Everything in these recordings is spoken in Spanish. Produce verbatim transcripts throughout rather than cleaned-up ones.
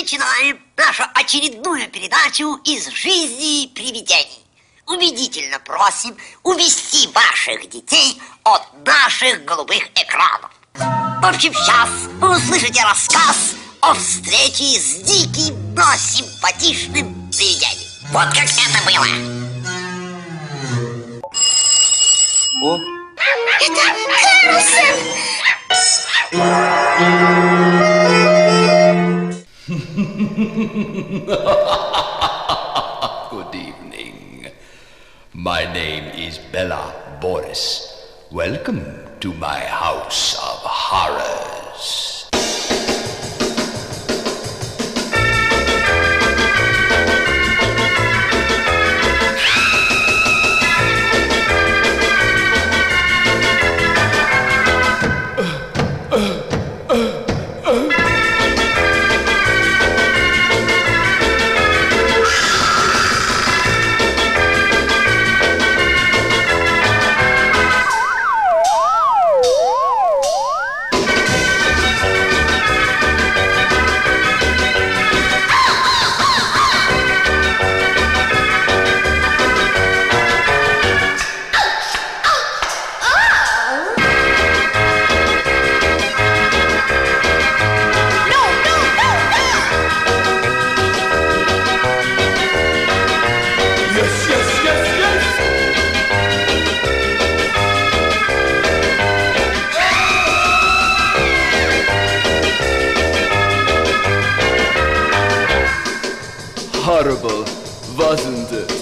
начинаем нашу очередную передачу из жизни привидений. Убедительно просим увести ваших детей от наших голубых экранов. В общем, сейчас вы услышите рассказ о встрече с диким, но симпатичным привидением. Вот как это было. О. Это Карлсон! Good evening. My name is Bella Boris. Welcome to my house of horrors. Horrible, wasn't it?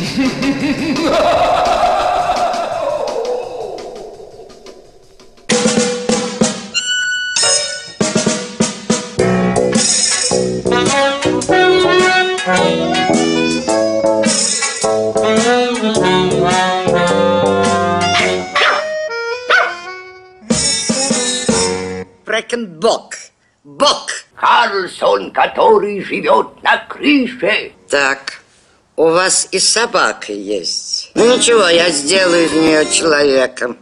Фрэкенбок. Бок. Карлсон, который живет на крыше. Так, у вас и собака есть. Ну ничего, я сделаю из нее человеком.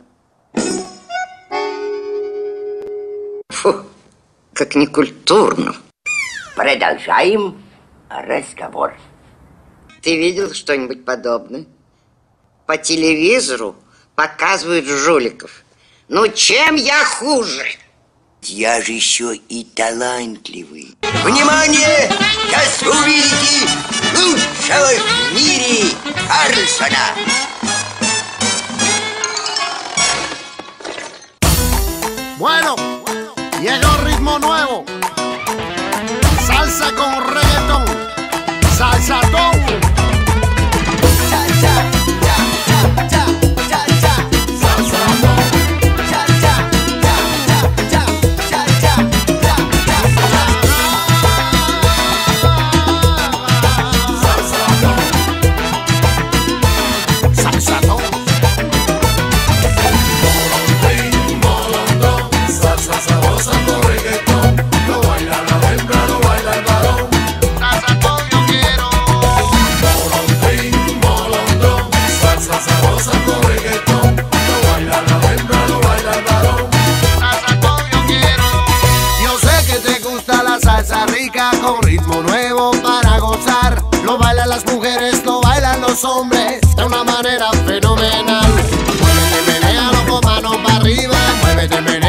Фу, как некультурно. Продолжаем разговор. Ты видел что-нибудь подобное? По телевизору показывают жуликов. Ну чем я хуже? Я же еще и талантливый. Внимание! Сейчас увидите лучшего в мире Карлсона. Bueno, llega un ritmo nuevo. Salsa con reggaetón. Salsatón. Cha, cha, cha, cha, cha, cha, cha. Salsatón. Cha, cha, cha, cha, cha, cha, cha, cha, cha. Salsatón. Salsatón. Salsa sabrosa con reggaetón. Lo baila la hembra, lo baila el varón. Salsatón yo quiero. Molondrín, molondrón. Salsa sabrosa con reggaetón. Lo baila la hembra, lo baila el varón. Salsatón yo quiero. Yo sé que te gusta la salsa rica con ritmo nuevo para gozar. Lo bailan las mujeres, lo bailan los hombres de una manera fenomenal. Muévete, menéalo con manos para arriba. Muévete, menéalo.